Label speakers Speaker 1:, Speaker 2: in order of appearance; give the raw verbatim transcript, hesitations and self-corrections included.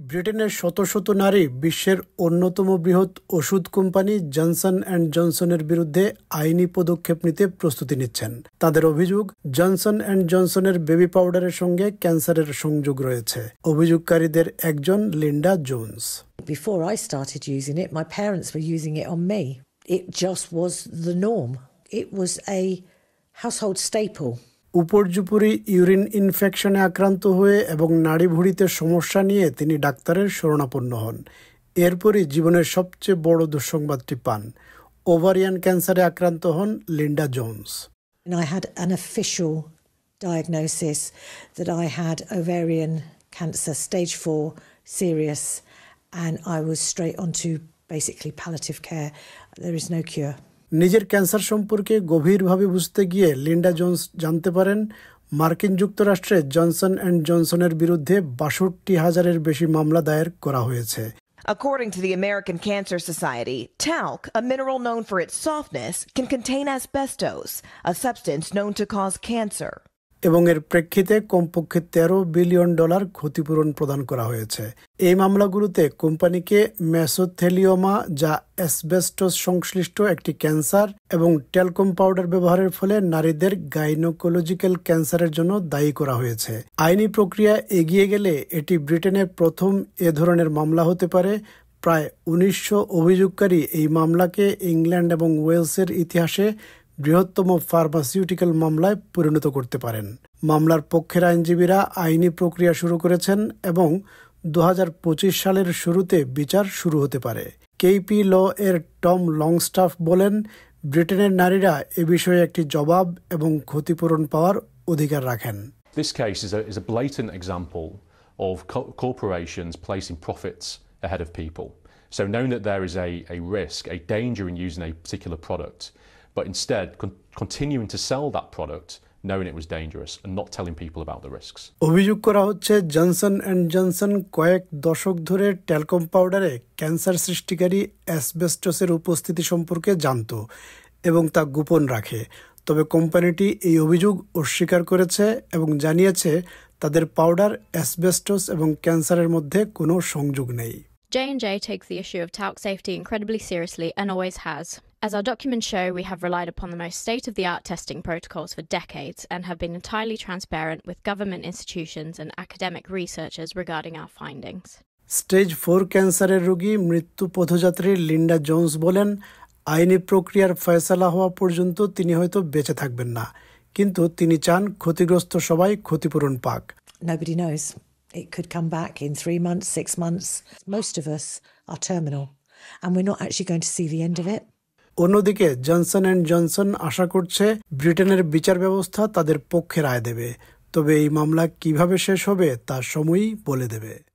Speaker 1: ব্রিটেনের শত শত নারী বিশ্বের অন্যতম বৃহৎ ওষুধ কোম্পানি জনসন অ্যান্ড জনসনের বিরুদ্ধে আইনি পদক্ষেপ নিতে প্রস্তুতি নিচ্ছেন। তাদের অভিযোগ, জনসন অ্যান্ড জনসনের বেবি পাউডারের সঙ্গে ক্যান্সারের সংযোগ রয়েছে। অভিযোগকারীদের একজন Linda Jones.
Speaker 2: Before I started using it, my parents were using it on me. It just was the norm. It was a household staple.
Speaker 1: উপর্যুপুরি ইউরিন ইনফেকশনে আক্রান্ত হয়ে এবং নাড়ি ভুঁড়িতে সমস্যা নিয়ে তিনি ডাক্তারের শরণাপন্ন হন। এরপরই জীবনের সবচেয়ে বড় দুঃসংবাদটি পান। ওভারিয়ান ক্যান্সারে আক্রান্ত হন Linda Jones.
Speaker 2: I had an official diagnosis that I had ovarian cancer, stage four, serious, and I was straight onto basically palliative care. There is no cure.
Speaker 1: নিজের ক্যান্সার সম্পর্কে গভীরভাবে বুঝতে গিয়ে লিন্ডা জোনস জানতে পারেন মার্কিন যুক্তরাষ্ট্রে জনসন অ্যান্ড জনসনের বিরুদ্ধে বাষট্টি হাজারের বেশি মামলা দায়ের করা হয়েছে।
Speaker 3: According to the American Cancer Society, talc, a mineral known for its softness, can contain asbestos, a substance known to cause cancer.
Speaker 1: এবং এর প্রেক্ষিতে কমপক্ষে তেরো বিলিয়ন ডলার ক্ষতিপূরণ প্রদান করা হয়েছে। এই মামলাগুলোতে কোম্পানিকে মেসোথেলিওমা, যা অ্যাসবেস্টস সংশ্লিষ্ট একটি ক্যান্সার, এবং ট্যালকম পাউডার ব্যবহারের ফলে নারীদের গাইনোকোলজিক্যাল ক্যান্সারের জন্য দায়ী করা হয়েছে। আইনি প্রক্রিয়া এগিয়ে গেলে এটি ব্রিটেনের প্রথম এ ধরনের মামলা হতে পারে। প্রায় উনিশশো অভিযোগকারী এই মামলাকে ইংল্যান্ড এবং ওয়েলসের ইতিহাসে বৃহত্তম ফার্মাসিউটিক্যাল মামলায় পরিণত করতে পারেন। মামলার পক্ষের আইনজীবীরা আইনি প্রক্রিয়া শুরু করেছেন এবং দু হাজার পঁচিশ সালের শুরুতে বিচার শুরু হতে পারে। কেপি ল এর টম লংস্টাফ বলেন, ব্রিটেনের নারীরা এ বিষয়ে একটি জবাব এবং ক্ষতিপূরণ পাওয়ার অধিকার রাখেন।
Speaker 4: This case is a, is a blatant example of co- corporations placing profits ahead of people. So knowing that there is a, a risk, a danger in using a particular product, but instead con- continuing to sell that product knowing it was dangerous and not telling people about the risks.
Speaker 1: অভিযোগ করা হচ্ছে Johnson and Johnson কয়েক দশক ধরে talcum পাউডারে cancer সৃষ্টিকারী অ্যাসবেস্টসের উপস্থিতি সম্পর্কে জানত এবং তা গোপন রাখে। তবে কোম্পানিটি এই অভিযোগ অস্বীকার করেছে এবং জানিয়েছে তাদের পাউডার অ্যাসবেস্টস এবং ক্যান্সারের মধ্যে কোনো সংযোগ নেই।
Speaker 5: J and J takes the issue of talc safety incredibly seriously and always has. As our documents show, we have relied upon the most state-of-the-art testing protocols for decades and have been entirely transparent with government institutions and academic researchers regarding our findings.
Speaker 1: Stage four ক্যান্সারের রোগী মৃত্যু পথযাত্রী Linda Jones বলেন, আইনি প্রক্রিয়ার ফয়সালা হওয়া পর্যন্ত তিনি হয়তো বেঁচে থাকবেন না, কিন্তু তিনি চান ক্ষতিগ্রস্ত সবাই ক্ষতিপূরণ পাক।
Speaker 2: Nobody knows. It could come back in three months, six months. Most of us are terminal, and we're not actually going to see the end of it.
Speaker 1: অন্যদিকে জনসন অ্যান্ড জনসন আশা করছে ব্রিটেনের বিচার ব্যবস্থা তাদের পক্ষে রায় দেবে। তবে এই মামলা কিভাবে শেষ হবে তা সময়ই বলে দেবে।